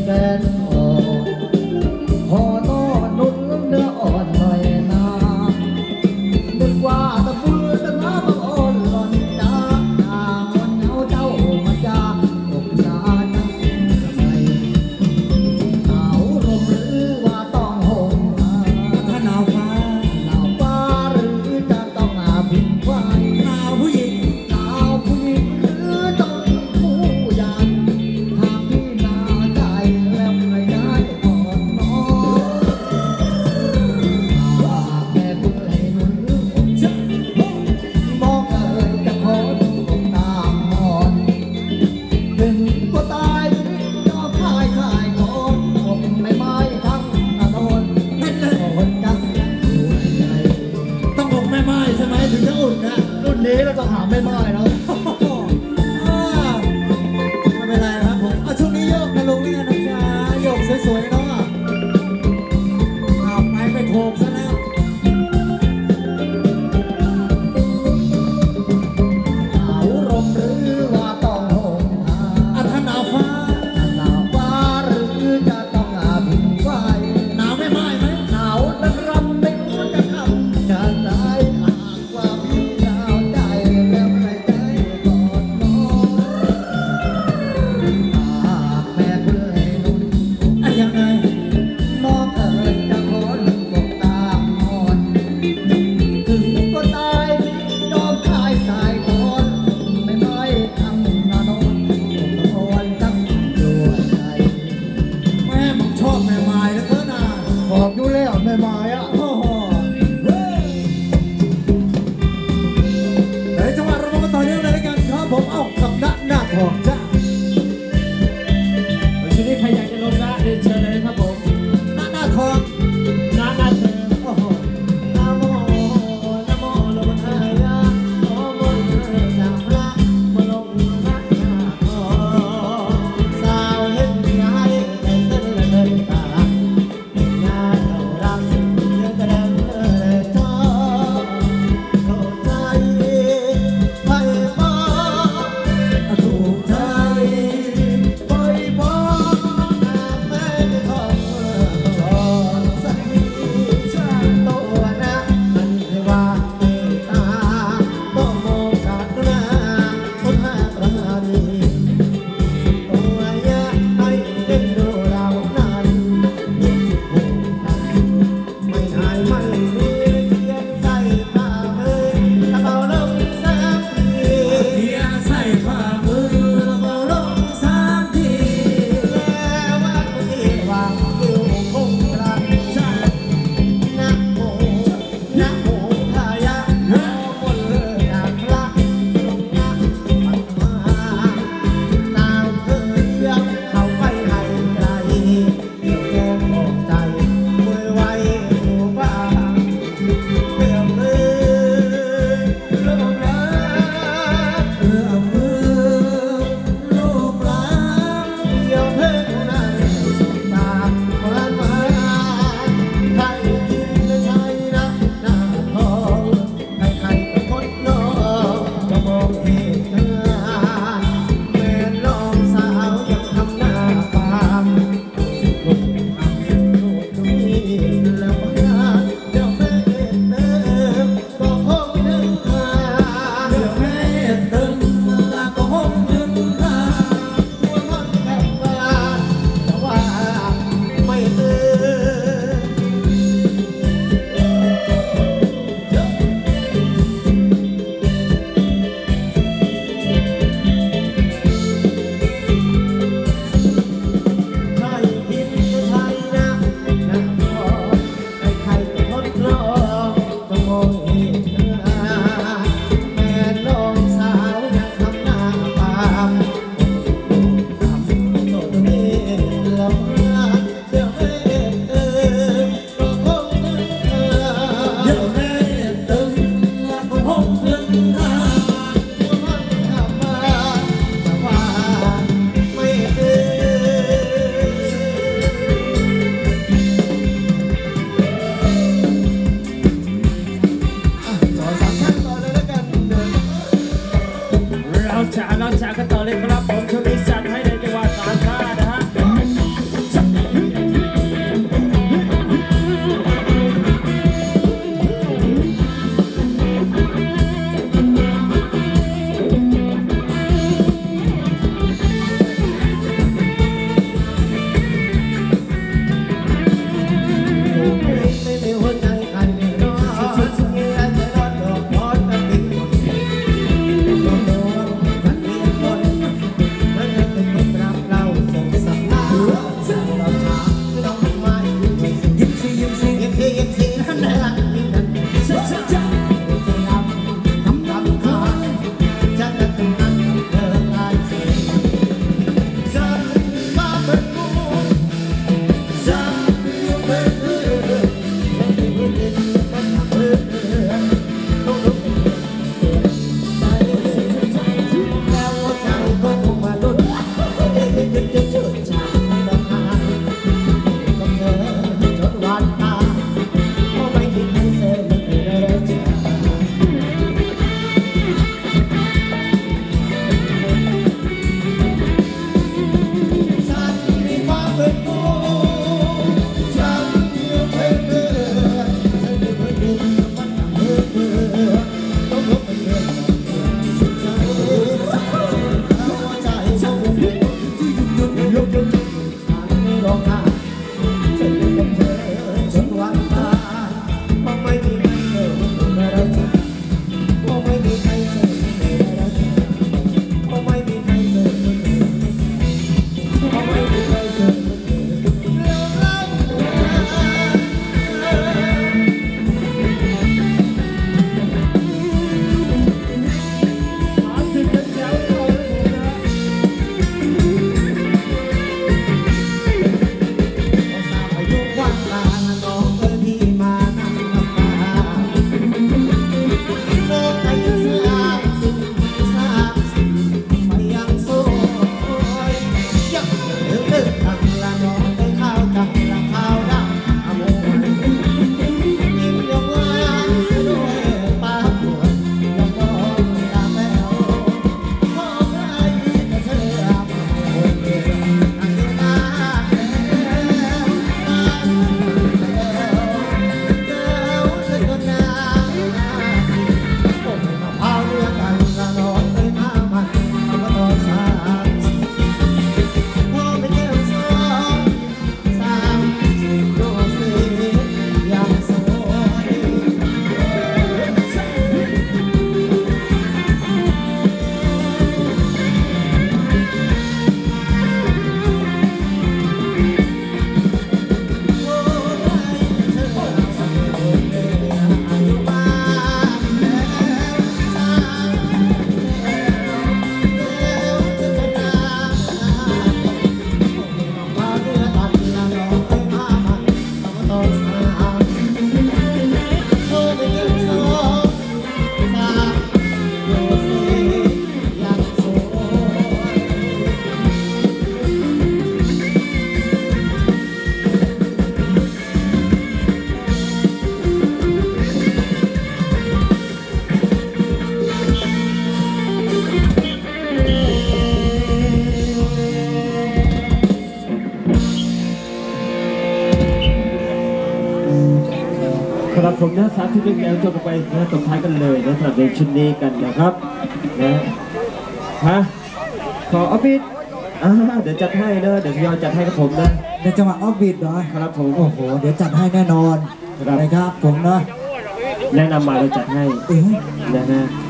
นอ่อนพอต้อนุ่นเนื้ออ่อนหน่อยนะนึกว่าตะพื้นตะน้ำบังอ่อนหล่อนจ้าทางวันเอาเจ้ามาจ้าอกหนาจังไงหนาวลมหรือว่าต้องห่มถ้าหนาวฟ้าหนาวฟ้าหรือจะต้องอาบินไฟหนาวผู้หญิงหนาวผู้หญิงหรือต้องผู้ใหญ่หากพี่หนาวใจแล้วใครครับผมนะ30 เพลงแล้วจบไปนะตบท้ายกันเลยนะสำหรับเพลงชุดนี้กันนะครับนะฮะขอออฟฟิศเดี๋ยวจัดให้นะเดี๋ยวพี่ยอจัดให้กับผมนะในจังหวะออฟบิทเหรอครับผมโอ้โหเดี๋ยวจัดให้แน่นอนนะครับผมนะแนะนำมาเราจัดให้นะฮะ